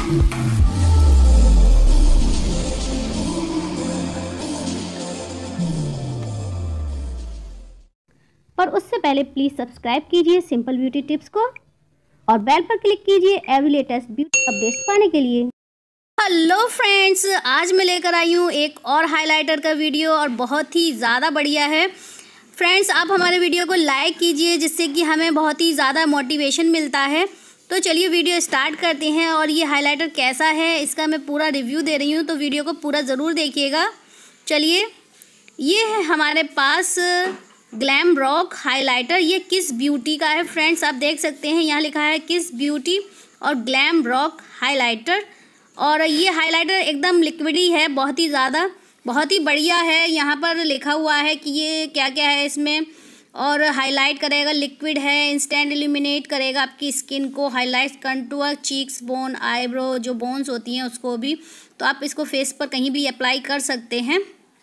पर उससे पहले प्लीज़ सब्सक्राइब कीजिए सिंपल ब्यूटी टिप्स को और बेल पर क्लिक कीजिए एवरी लेटेस्ट ब्यूटी अपडेट्स पाने के लिए। हेलो फ्रेंड्स, आज मैं लेकर आई हूँ एक और हाइलाइटर का वीडियो और बहुत ही ज़्यादा बढ़िया है। फ्रेंड्स, आप हमारे वीडियो को लाइक कीजिए जिससे कि हमें बहुत ही ज़्यादा मोटिवेशन मिलता है। तो चलिए वीडियो स्टार्ट करते हैं। और ये हाइलाइटर कैसा है इसका मैं पूरा रिव्यू दे रही हूँ, तो वीडियो को पूरा ज़रूर देखिएगा। चलिए, ये है हमारे पास ग्लैम रॉक हाइलाइटर। ये किस ब्यूटी का है फ्रेंड्स, आप देख सकते हैं यहाँ लिखा है किस ब्यूटी और ग्लैम रॉक हाइलाइटर। और ये हाइलाइटर एकदम लिक्विडी है, बहुत ही ज़्यादा बहुत ही बढ़िया है। यहाँ पर लिखा हुआ है कि ये क्या क्या है इसमें, और हाईलाइट करेगा, लिक्विड है, इंस्टेंट इल्यूमिनेट करेगा आपकी स्किन को, highlight contour, cheeks bone, eyebrow जो बोन्स होती हैं उसको भी। तो आप इसको फेस पर कहीं भी अप्लाई कर सकते हैं।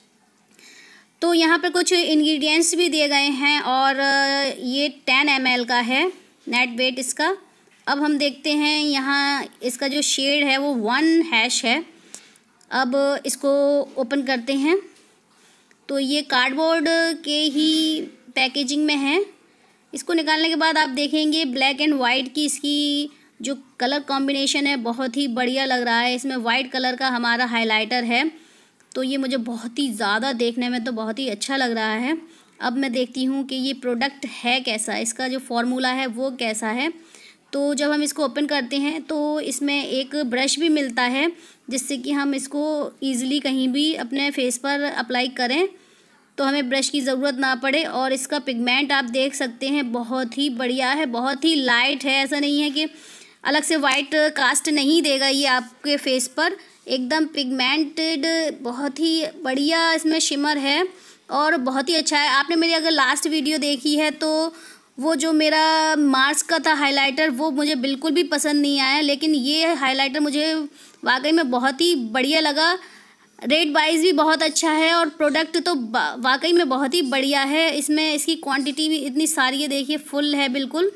तो यहाँ पर कुछ इंग्रेडिएंट्स भी दिए गए हैं और ये 10 ml का है नेट वेट इसका। अब हम देखते हैं यहाँ इसका जो शेड है वो 1 है। अब इसको ओपन करते हैं। तो ये कार्डबोर्ड के ही पैकेजिंग में है। इसको निकालने के बाद आप देखेंगे ब्लैक एंड वाइट की इसकी जो कलर कॉम्बिनेशन है बहुत ही बढ़िया लग रहा है। इसमें वाइट कलर का हमारा हाइलाइटर है, तो ये मुझे बहुत ही ज़्यादा देखने में तो बहुत ही अच्छा लग रहा है। अब मैं देखती हूँ कि ये प्रोडक्ट है कैसा, इसका जो फॉर्मूला है वो कैसा है। तो जब हम इसको ओपन करते हैं तो इसमें एक ब्रश भी मिलता है जिससे कि हम इसको ईज़िली कहीं भी अपने फेस पर अप्लाई करें तो हमें ब्रश की ज़रूरत ना पड़े। और इसका पिगमेंट आप देख सकते हैं बहुत ही बढ़िया है, बहुत ही लाइट है। ऐसा नहीं है कि अलग से वाइट कास्ट नहीं देगा ये आपके फेस पर, एकदम पिगमेंटेड बहुत ही बढ़िया इसमें शिमर है और बहुत ही अच्छा है। आपने मेरी अगर लास्ट वीडियो देखी है तो वो जो मेरा मार्स का था हाइलाइटर वो मुझे बिल्कुल भी पसंद नहीं आया, लेकिन ये हाइलाइटर मुझे वाकई में बहुत ही बढ़िया लगा। रेट वाइज भी बहुत अच्छा है और प्रोडक्ट तो वाकई में बहुत ही बढ़िया है। इसमें इसकी क्वांटिटी भी इतनी सारी है, देखिए फुल है बिल्कुल,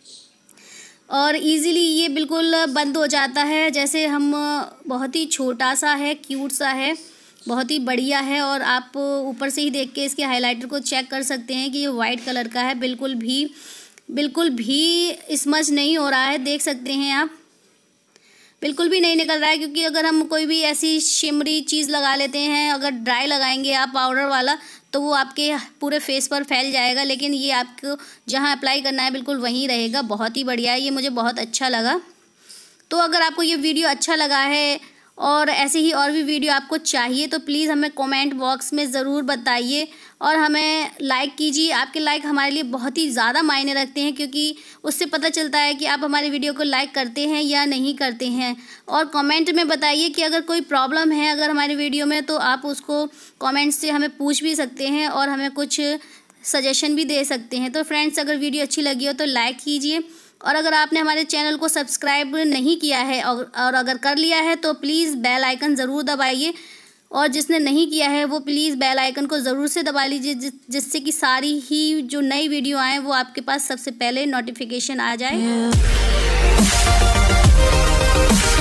और इजीली ये बिल्कुल बंद हो जाता है। जैसे हम बहुत ही छोटा सा है, क्यूट सा है, बहुत ही बढ़िया है। और आप ऊपर से ही देख के इसके हाइलाइटर को चेक कर सकते हैं कि ये वाइट कलर का है, बिल्कुल भी स्मज नहीं हो रहा है, देख सकते हैं आप, बिल्कुल भी नहीं निकल रहा है। क्योंकि अगर हम कोई भी ऐसी शिमरी चीज़ लगा लेते हैं, अगर ड्राई लगाएंगे आप पाउडर वाला, तो वो आपके पूरे फेस पर फैल जाएगा, लेकिन ये आपको जहाँ अप्लाई करना है बिल्कुल वहीं रहेगा। बहुत ही बढ़िया है, ये मुझे बहुत अच्छा लगा। तो अगर आपको ये वीडियो अच्छा लगा है और ऐसे ही और भी वीडियो आपको चाहिए तो प्लीज़ हमें कमेंट बॉक्स में ज़रूर बताइए और हमें लाइक कीजिए। आपके लाइक हमारे लिए बहुत ही ज़्यादा मायने रखते हैं, क्योंकि उससे पता चलता है कि आप हमारे वीडियो को लाइक करते हैं या नहीं करते हैं। और कमेंट में बताइए कि अगर कोई प्रॉब्लम है अगर हमारे वीडियो में, तो आप उसको कमेंट से हमें पूछ भी सकते हैं और हमें कुछ सजेशन भी दे सकते हैं। तो फ्रेंड्स, अगर वीडियो अच्छी लगी हो तो लाइक कीजिए, और अगर आपने हमारे चैनल को सब्सक्राइब नहीं किया है और अगर कर लिया है तो प्लीज़ बेल आइकन ज़रूर दबाइए, और जिसने नहीं किया है वो प्लीज़ बेल आइकन को ज़रूर से दबा लीजिए जिससे कि सारी ही जो नई वीडियो आए वो आपके पास सबसे पहले नोटिफिकेशन आ जाए।